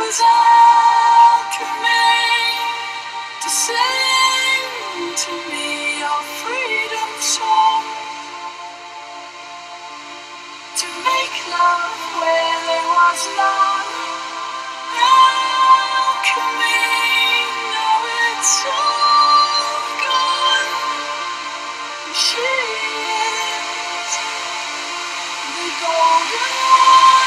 was alchemy to sing to me your freedom song, to make love where there was none. Alchemy, now it's all gone. She is the golden one.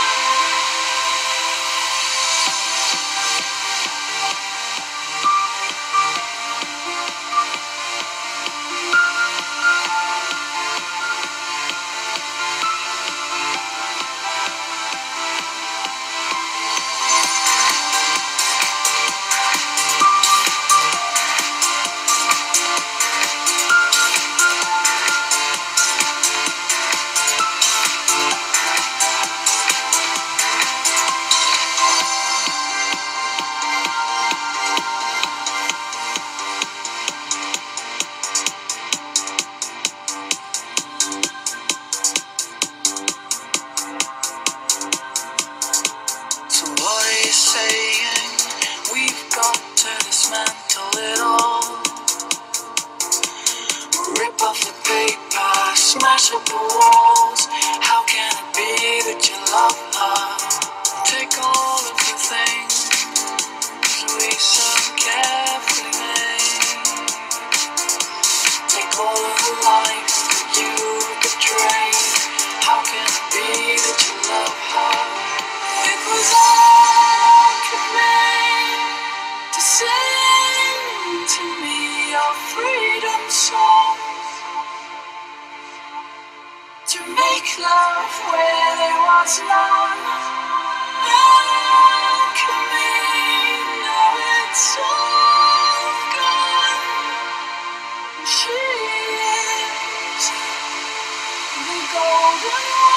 So what are you saying? We've got to dismantle it all. Rip off the paper, smash up the walls. How can it be that you love her? Take all of the things we so carefully made. Take all of the lives that you betrayed. How can it be that you love her? It was alchemy to sing to me your freedom song, to make love where there was none. Alchemy, now it's all gone. She is the golden one.